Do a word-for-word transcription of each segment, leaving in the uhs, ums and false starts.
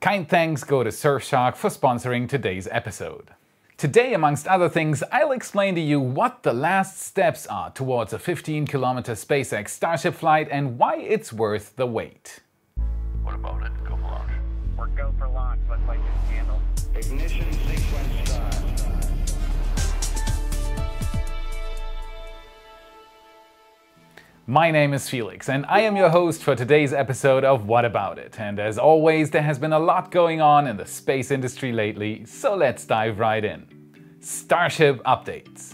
Kind thanks go to Surfshark for sponsoring today's episode. Today, amongst other things, I'll explain to you what the last steps are towards a fifteen kilometer SpaceX Starship flight and why it's worth the wait. What about it? Go for launch. We're go for launch. Looks like it's handled. Ignition sequence start. My name is Felix and I am your host for today's episode of What About It? And as always, there has been a lot going on in the space industry lately, so let's dive right in. Starship updates.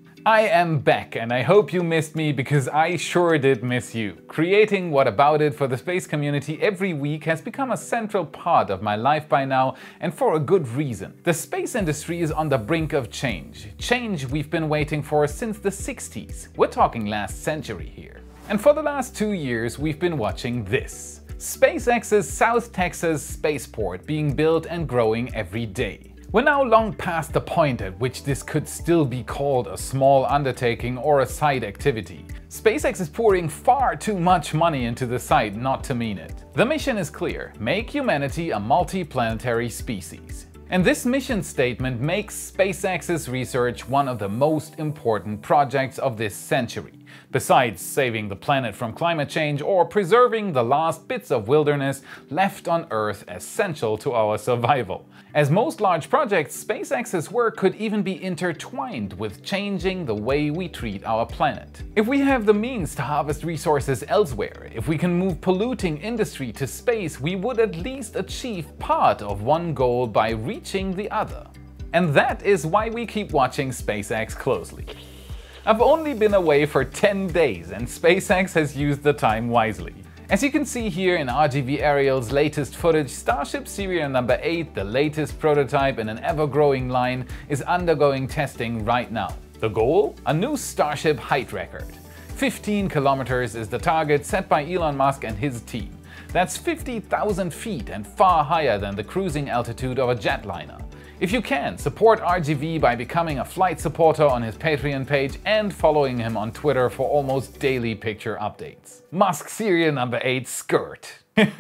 I am back and I hope you missed me because I sure did miss you. Creating What About It for the space community every week has become a central part of my life by now, and for a good reason. The space industry is on the brink of change. Change we've been waiting for since the sixties. We're talking last century here. And for the last two years we've been watching this. SpaceX's South Texas spaceport being built and growing every day. We're now long past the point at which this could still be called a small undertaking or a side activity. SpaceX is pouring far too much money into the site not to mean it. The mission is clear: make humanity a multi-planetary species. And this mission statement makes SpaceX's research one of the most important projects of this century. Besides saving the planet from climate change or preserving the last bits of wilderness left on Earth essential to our survival. As most large projects, SpaceX's work could even be intertwined with changing the way we treat our planet. If we have the means to harvest resources elsewhere, if we can move polluting industry to space, we would at least achieve part of one goal by reaching the other. And that is why we keep watching SpaceX closely. I've only been away for ten days and SpaceX has used the time wisely. As you can see here in R G V Aerial's latest footage, Starship Serial number eight, the latest prototype in an ever-growing line, is undergoing testing right now. The goal? A new Starship height record. fifteen kilometers is the target set by Elon Musk and his team. That's fifty thousand feet and far higher than the cruising altitude of a jetliner. If you can, support R G V by becoming a flight supporter on his Patreon page and following him on Twitter for almost daily picture updates. Musk Serial number eight skirt.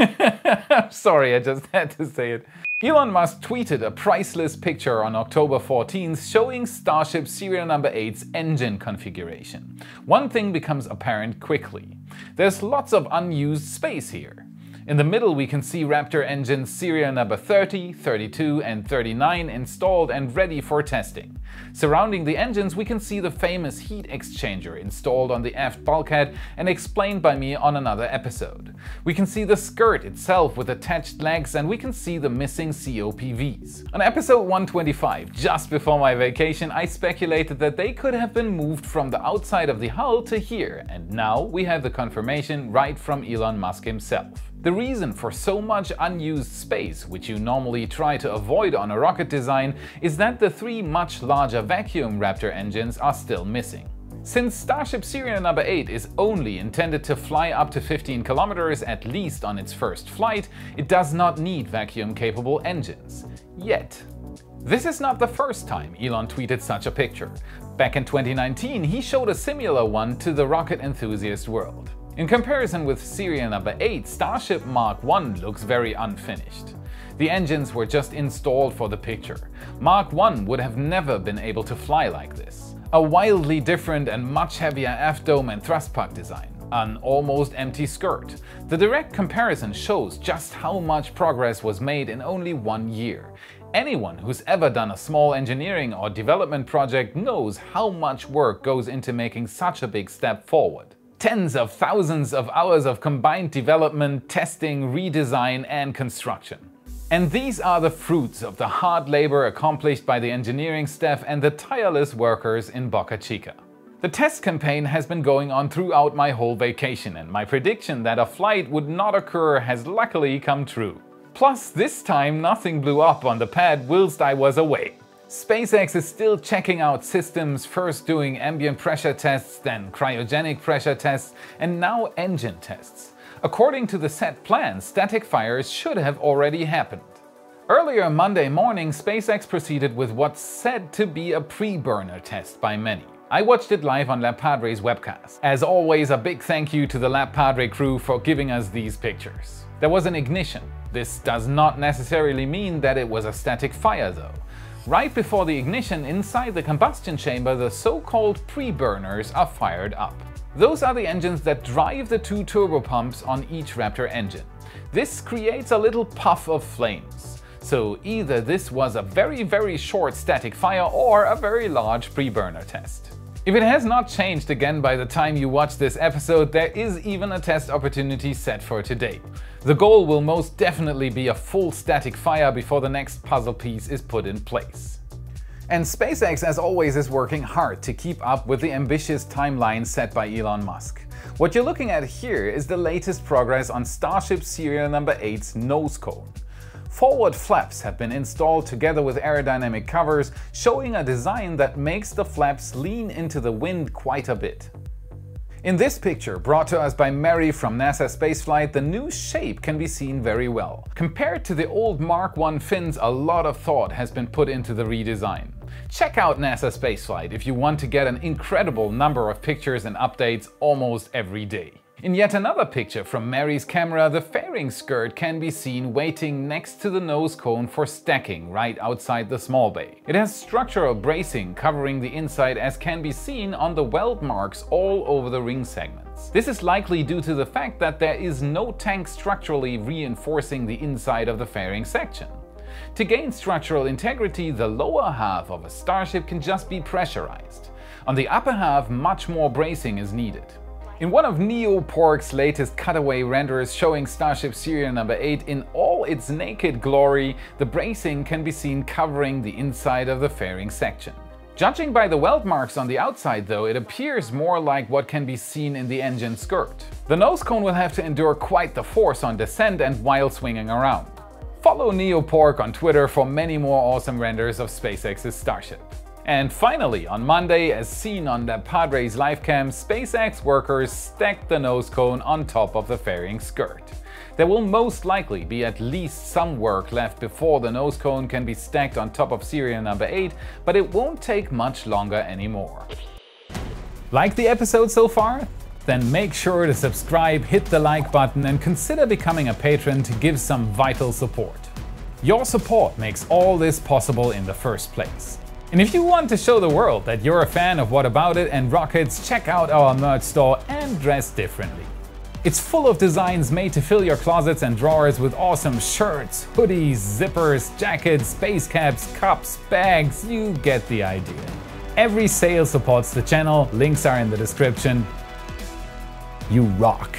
Sorry, I just had to say it. Elon Musk tweeted a priceless picture on October fourteenth showing Starship Serial number eight's engine configuration. One thing becomes apparent quickly. There's lots of unused space here. In the middle we can see Raptor engines serial number thirty, thirty-two and thirty-nine installed and ready for testing. Surrounding the engines we can see the famous heat exchanger installed on the aft bulkhead and explained by me on another episode. We can see the skirt itself with attached legs and we can see the missing C O P Vs. On episode one twenty-five, just before my vacation, I speculated that they could have been moved from the outside of the hull to here, and now we have the confirmation right from Elon Musk himself. The reason for so much unused space, which you normally try to avoid on a rocket design, is that the three much larger vacuum Raptor engines are still missing. Since Starship Serial number eight is only intended to fly up to fifteen kilometers at least on its first flight, it does not need vacuum-capable engines. Yet. This is not the first time Elon tweeted such a picture. Back in twenty nineteen, he showed a similar one to the rocket enthusiast world. In comparison with Serial number eight, Starship Mark one looks very unfinished. The engines were just installed for the picture. Mark one would have never been able to fly like this. A wildly different and much heavier aft dome and thrust puck design. An almost empty skirt. The direct comparison shows just how much progress was made in only one year. Anyone who's ever done a small engineering or development project knows how much work goes into making such a big step forward. Tens of thousands of hours of combined development, testing, redesign and construction. And these are the fruits of the hard labor accomplished by the engineering staff and the tireless workers in Boca Chica. The test campaign has been going on throughout my whole vacation, and my prediction that a flight would not occur has luckily come true. Plus, this time nothing blew up on the pad whilst I was away. SpaceX is still checking out systems, first doing ambient pressure tests, then cryogenic pressure tests, and now engine tests. According to the set plan, static fires should have already happened. Earlier Monday morning, SpaceX proceeded with what's said to be a pre-burner test by many. I watched it live on Lab Padre's webcast. As always, a big thank you to the Lab Padre crew for giving us these pictures. There was an ignition. This does not necessarily mean that it was a static fire though. Right before the ignition, inside the combustion chamber, the so-called pre-burners are fired up. Those are the engines that drive the two turbopumps on each Raptor engine. This creates a little puff of flames. So either this was a very very short static fire or a very large pre-burner test. If it has not changed again by the time you watch this episode, there is even a test opportunity set for today. The goal will most definitely be a full static fire before the next puzzle piece is put in place. And SpaceX, as always, is working hard to keep up with the ambitious timeline set by Elon Musk. What you're looking at here is the latest progress on Starship serial number eight's nose cone. Forward flaps have been installed together with aerodynamic covers, showing a design that makes the flaps lean into the wind quite a bit. In this picture, brought to us by Mary from NASA Spaceflight, the new shape can be seen very well. Compared to the old Mark one fins, a lot of thought has been put into the redesign. Check out NASA Spaceflight if you want to get an incredible number of pictures and updates almost every day. In yet another picture from Mary's camera, the fairing skirt can be seen waiting next to the nose cone for stacking right outside the small bay. It has structural bracing covering the inside, as can be seen on the weld marks all over the ring segments. This is likely due to the fact that there is no tank structurally reinforcing the inside of the fairing section. To gain structural integrity, the lower half of a Starship can just be pressurized. On the upper half, much more bracing is needed. In one of NeoPork's latest cutaway renders showing Starship serial number eight in all its naked glory, the bracing can be seen covering the inside of the fairing section. Judging by the weld marks on the outside though, it appears more like what can be seen in the engine skirt. The nose cone will have to endure quite the force on descent and while swinging around. Follow NeoPork on Twitter for many more awesome renders of SpaceX's Starship. And finally, on Monday, as seen on the Padre's livecam, SpaceX workers stacked the nose cone on top of the fairing skirt. There will most likely be at least some work left before the nose cone can be stacked on top of serial number eight, but it won't take much longer anymore. Like the episode so far? Then make sure to subscribe, hit the like button and consider becoming a patron to give some vital support. Your support makes all this possible in the first place. And if you want to show the world that you're a fan of What About It and Rockets, check out our merch store and dress differently. It's full of designs made to fill your closets and drawers with awesome shirts, hoodies, zippers, jackets, space caps, cups, bags, you get the idea. Every sale supports the channel, links are in the description. You rock!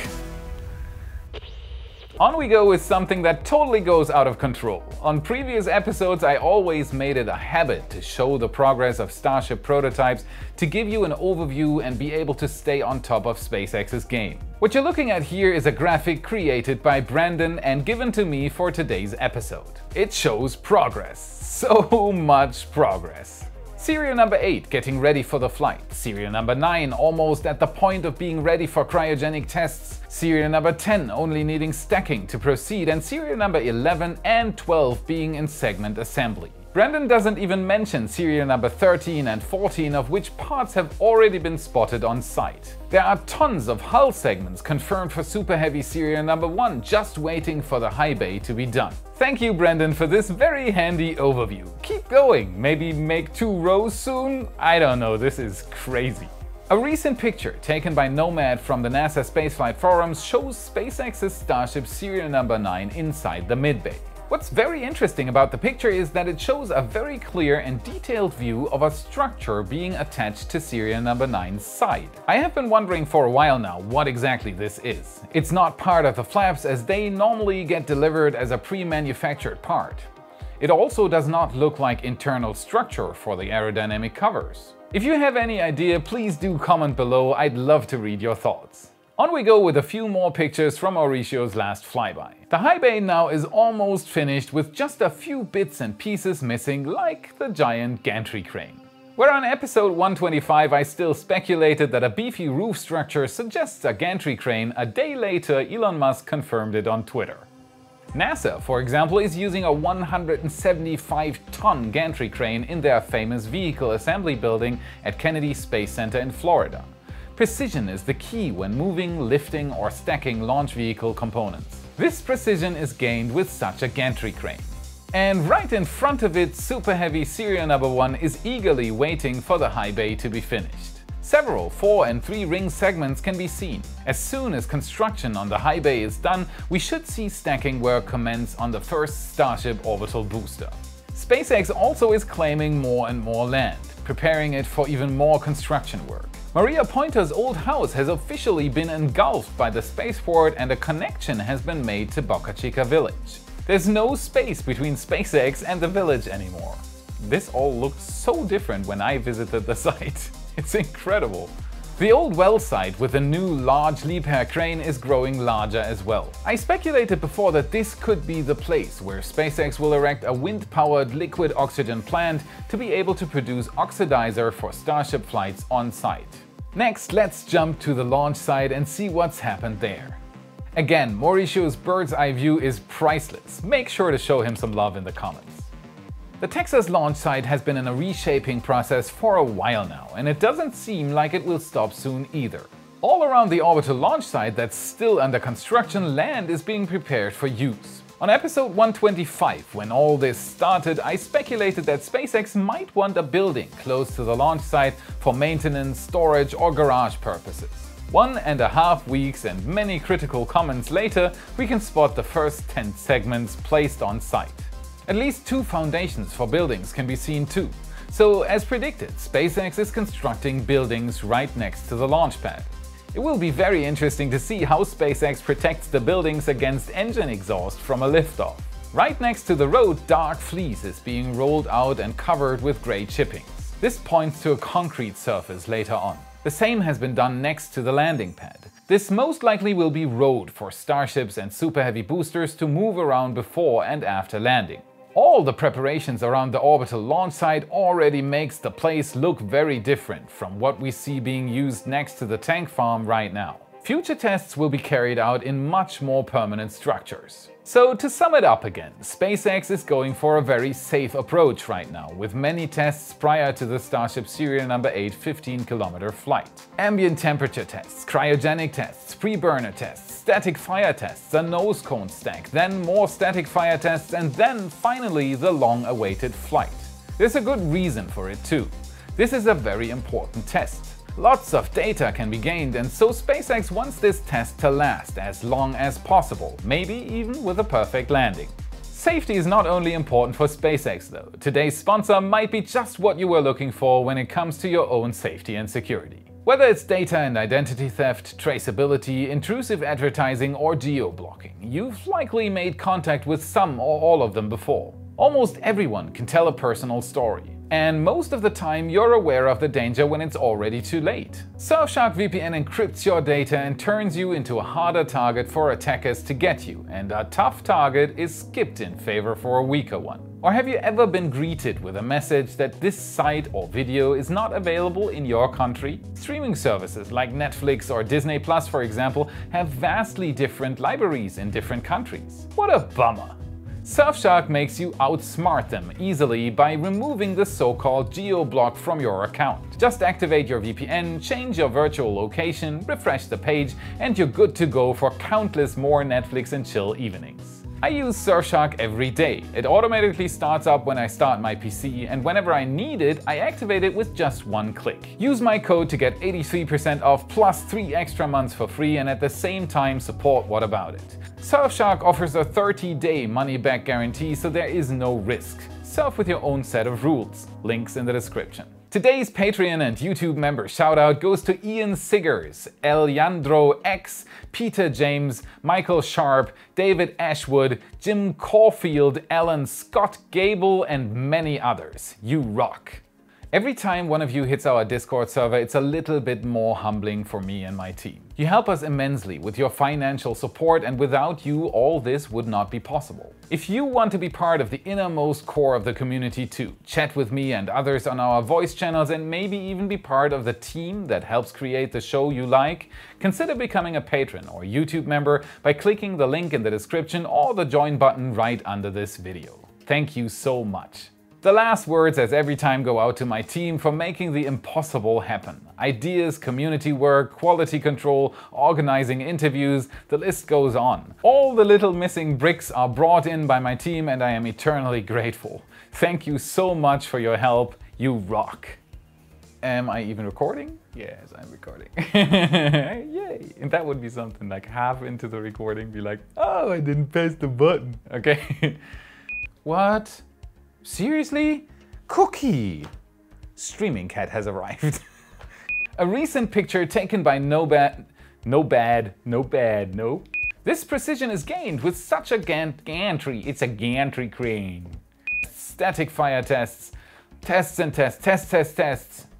On we go with something that totally goes out of control. On previous episodes I always made it a habit to show the progress of Starship prototypes to give you an overview and be able to stay on top of SpaceX's game. What you're looking at here is a graphic created by Brandon and given to me for today's episode. It shows progress. So much progress. Serial number eight getting ready for the flight, serial number nine almost at the point of being ready for cryogenic tests, serial number ten only needing stacking to proceed, and serial number eleven and twelve being in segment assembly. Brandon doesn't even mention serial number thirteen and fourteen, of which parts have already been spotted on site. There are tons of hull segments confirmed for Super Heavy serial number one, just waiting for the high bay to be done. Thank you, Brandon, for this very handy overview. Keep going, maybe make two rows soon? I don't know, this is crazy. A recent picture taken by Nomad from the NASA Spaceflight forums shows SpaceX's Starship serial number nine inside the mid-bay. What's very interesting about the picture is that it shows a very clear and detailed view of a structure being attached to serial number nine's side. I have been wondering for a while now what exactly this is. It's not part of the flaps, as they normally get delivered as a pre-manufactured part. It also does not look like internal structure for the aerodynamic covers. If you have any idea, please do comment below, I'd love to read your thoughts. On we go with a few more pictures from Mauricio's last flyby. The high bay now is almost finished with just a few bits and pieces missing, like the giant gantry crane. Where on episode one twenty-five I still speculated that a beefy roof structure suggests a gantry crane, a day later Elon Musk confirmed it on Twitter. NASA, for example, is using a one hundred seventy-five ton gantry crane in their famous vehicle assembly building at Kennedy Space Center in Florida. Precision is the key when moving, lifting or stacking launch vehicle components. This precision is gained with such a gantry crane. And right in front of it, Super Heavy serial number one is eagerly waiting for the high bay to be finished. Several four and three ring segments can be seen. As soon as construction on the high bay is done, we should see stacking work commence on the first Starship orbital booster. SpaceX also is claiming more and more land, preparing it for even more construction work. Maria Pointer's old house has officially been engulfed by the spaceport and a connection has been made to Boca Chica Village. There's no space between SpaceX and the village anymore. This all looked so different when I visited the site. It's incredible. The old well site with the new large Liebherr crane is growing larger as well. I speculated before that this could be the place where SpaceX will erect a wind-powered liquid oxygen plant to be able to produce oxidizer for Starship flights on site. Next, let's jump to the launch site and see what's happened there. Again, Mauricio's bird's eye view is priceless. Make sure to show him some love in the comments. The Texas launch site has been in a reshaping process for a while now, and it doesn't seem like it will stop soon either. All around the orbital launch site that's still under construction, land is being prepared for use. On episode one twenty-five, when all this started, I speculated that SpaceX might want a building close to the launch site for maintenance, storage or garage purposes. One and a half weeks and many critical comments later, we can spot the first tent segments placed on site. At least two foundations for buildings can be seen too. So as predicted, SpaceX is constructing buildings right next to the launch pad. It will be very interesting to see how SpaceX protects the buildings against engine exhaust from a liftoff. Right next to the road, dark fleece is being rolled out and covered with gray chippings. This points to a concrete surface later on. The same has been done next to the landing pad. This most likely will be road for Starships and Super Heavy boosters to move around before and after landing. All the preparations around the orbital launch site already makes the place look very different from what we see being used next to the tank farm right now. Future tests will be carried out in much more permanent structures. So to sum it up again, SpaceX is going for a very safe approach right now, with many tests prior to the Starship serial number eight fifteen kilometer flight. Ambient temperature tests, cryogenic tests, pre-burner tests, static fire tests, a nose cone stack, then more static fire tests, and then finally the long-awaited flight. There's a good reason for it too. This is a very important test. Lots of data can be gained, and so SpaceX wants this test to last as long as possible, maybe even with a perfect landing. Safety is not only important for SpaceX though. Today's sponsor might be just what you were looking for when it comes to your own safety and security. Whether it's data and identity theft, traceability, intrusive advertising or geo-blocking, you've likely made contact with some or all of them before. Almost everyone can tell a personal story. And most of the time you're aware of the danger when it's already too late. Surfshark V P N encrypts your data and turns you into a harder target for attackers to get you, and a tough target is skipped in favor for a weaker one. Or have you ever been greeted with a message that this site or video is not available in your country? Streaming services like Netflix or Disney Plus, for example, have vastly different libraries in different countries. What a bummer! Surfshark makes you outsmart them easily by removing the so-called geo-block from your account. Just activate your V P N, change your virtual location, refresh the page, and you're good to go for countless more Netflix and chill evenings. I use Surfshark every day. It automatically starts up when I start my P C, and whenever I need it, I activate it with just one click. Use my code to get eighty-three percent off plus three extra months for free, and at the same time support What About It. Surfshark offers a thirty day money-back guarantee, so there is no risk. Surf with your own set of rules. Links in the description. Today's Patreon and YouTube member shoutout goes to Ian Siggers, Eliandro X, Peter James, Michael Sharp, David Ashwood, Jim Caulfield, Alan Scott Gable, and many others. You rock! Every time one of you hits our Discord server, it's a little bit more humbling for me and my team. You help us immensely with your financial support, and without you, all this would not be possible. If you want to be part of the innermost core of the community too, chat with me and others on our voice channels, and maybe even be part of the team that helps create the show you like, consider becoming a patron or YouTube member by clicking the link in the description or the join button right under this video. Thank you so much. The last words, as every time, go out to my team for making the impossible happen. Ideas, community work, quality control, organizing interviews, the list goes on. All the little missing bricks are brought in by my team, and I am eternally grateful. Thank you so much for your help. You rock. Am I even recording? Yes, I'm recording. Yay! And that would be something like half into the recording, be like, oh, I didn't press the button. Okay. What? Seriously? Cookie! Streaming Cat has arrived. A recent picture taken by No Bad... No Bad... No Bad... No... This precision is gained with such a gant gantry. It's a gantry crane. Static fire tests. Tests and tests. Tests, tests, tests.